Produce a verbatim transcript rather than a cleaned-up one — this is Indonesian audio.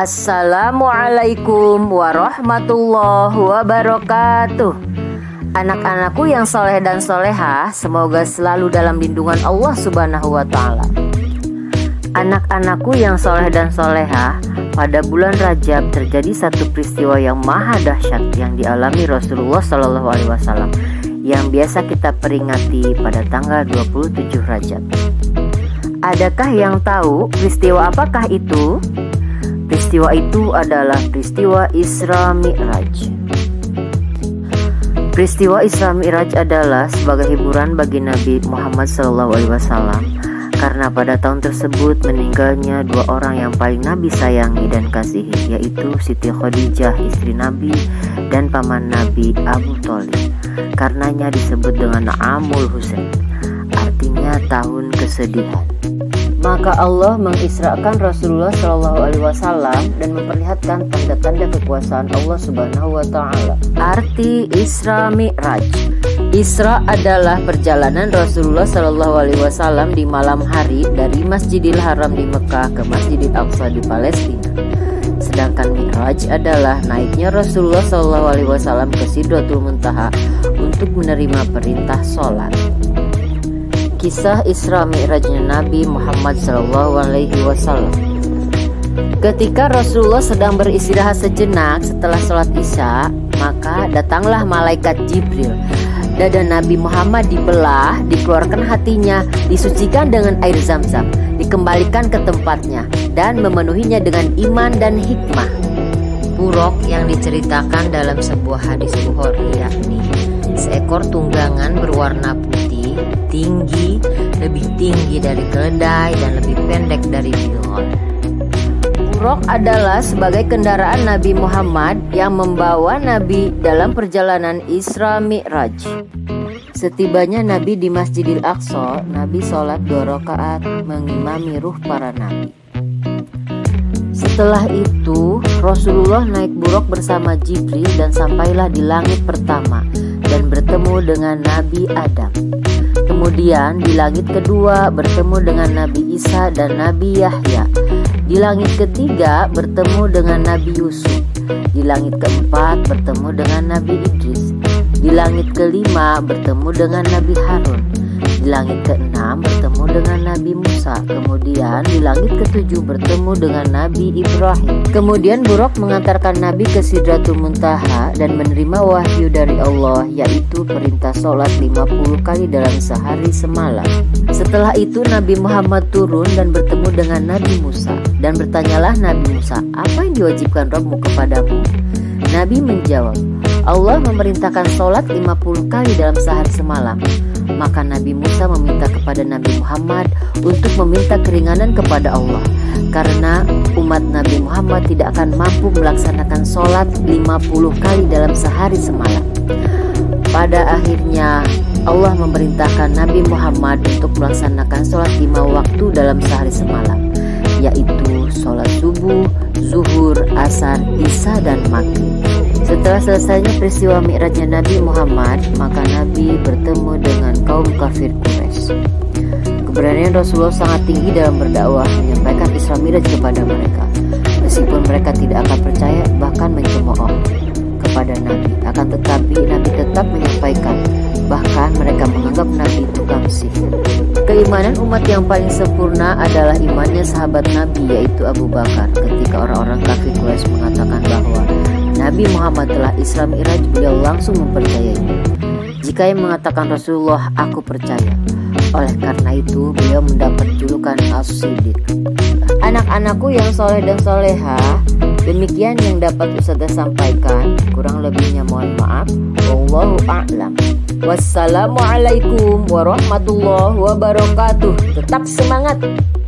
Assalamualaikum warahmatullahi wabarakatuh. Anak-anakku yang soleh dan solehah, semoga selalu dalam lindungan Allah subhanahu wa ta'ala. Anak-anakku yang soleh dan solehah, pada bulan Rajab terjadi satu peristiwa yang maha dahsyat yang dialami Rasulullah shallallahu alaihi wasallam, yang biasa kita peringati pada tanggal dua puluh tujuh Rajab. Adakah yang tahu peristiwa apakah itu? Peristiwa itu adalah peristiwa Isra Mi'raj. Peristiwa Isra Mi'raj adalah sebagai hiburan bagi Nabi Muhammad shallallahu alaihi wasallam, karena pada tahun tersebut meninggalnya dua orang yang paling Nabi sayangi dan kasihi, yaitu Siti Khadijah istri Nabi dan paman Nabi Abu Thalib. Karenanya disebut dengan Amul Husain, artinya tahun kesedihan. Maka Allah mengisrakan Rasulullah shallallahu alaihi wasallam dan memperlihatkan tanda-tanda kekuasaan Allah subhanahu wa ta'ala. Arti Isra Mi'raj. Isra adalah perjalanan Rasulullah shallallahu alaihi wasallam di malam hari dari Masjidil Haram di Mekah ke Masjidil Aqsa di Palestina. Sedangkan Mi'raj adalah naiknya Rasulullah shallallahu alaihi wasallam ke Sidratul Muntaha untuk menerima perintah sholat. Kisah Isra Mi'rajnya Nabi Muhammad shallallahu alaihi wasallam. Ketika Rasulullah sedang beristirahat sejenak setelah sholat isya, maka datanglah malaikat Jibril. Dada Nabi Muhammad dibelah, dikeluarkan hatinya, disucikan dengan air zam-zam, dikembalikan ke tempatnya, dan memenuhinya dengan iman dan hikmah. Buraq yang diceritakan dalam sebuah hadis Bukhari, yakni seekor tunggangan berwarna putih, tinggi, lebih tinggi dari keledai dan lebih pendek dari bidol. Buraq adalah sebagai kendaraan Nabi Muhammad yang membawa Nabi dalam perjalanan Isra Mi'raj. Setibanya Nabi di Masjidil Aqsa, Nabi sholat dua rakaat mengimami ruh para Nabi. Setelah itu, Rasulullah naik buraq bersama Jibril dan sampailah di langit pertama dan bertemu dengan Nabi Adam. Kemudian di langit kedua bertemu dengan Nabi Isa dan Nabi Yahya. Di langit ketiga bertemu dengan Nabi Yusuf. Di langit keempat bertemu dengan Nabi Idris. Di langit kelima bertemu dengan Nabi Harun. Di langit keenam bertemu dengan Nabi Musa. Kemudian di langit ketujuh bertemu dengan Nabi Ibrahim. Kemudian Buraq mengantarkan Nabi ke Sidratul Muntaha dan menerima wahyu dari Allah, yaitu perintah sholat lima puluh kali dalam sehari semalam. Setelah itu Nabi Muhammad turun dan bertemu dengan Nabi Musa. Dan bertanyalah Nabi Musa, apa yang diwajibkan Rabbmu kepadamu? Nabi menjawab, Allah memerintahkan sholat lima puluh kali dalam sehari semalam. Maka Nabi Musa meminta kepada Nabi Muhammad untuk meminta keringanan kepada Allah, karena umat Nabi Muhammad tidak akan mampu melaksanakan sholat lima puluh kali dalam sehari semalam. Pada akhirnya Allah memerintahkan Nabi Muhammad untuk melaksanakan sholat lima waktu dalam sehari semalam, yaitu sholat subuh, zuhur, asar, isya, dan maghrib. Setelah selesainya peristiwa Mi'rajnya Nabi Muhammad, maka Nabi bertemu dengan kaum kafir Quraisy. Keberanian Rasulullah sangat tinggi dalam berdakwah, menyampaikan Isra Mi'raj kepada mereka. Meskipun mereka tidak akan percaya, bahkan mencemooh kepada Nabi, akan tetapi Nabi tetap menyampaikan. Bahkan mereka menganggap Nabi tukang sihir. Keimanan umat yang paling sempurna adalah imannya sahabat Nabi, yaitu Abu Bakar. Ketika orang-orang kafir Quraisy mengatakan bahwa Nabi Muhammad telah Isra Mi'raj, beliau langsung mempercayainya. Jika yang mengatakan Rasulullah, aku percaya. Oleh karena itu beliau mendapat julukan As-Siddiq. Anak-anakku yang soleh dan solehah, demikian yang dapat Ustazah sampaikan. Kurang lebihnya mohon maaf. Wallahu a'lam. Wassalamualaikum warahmatullahi wabarakatuh. Tetap semangat.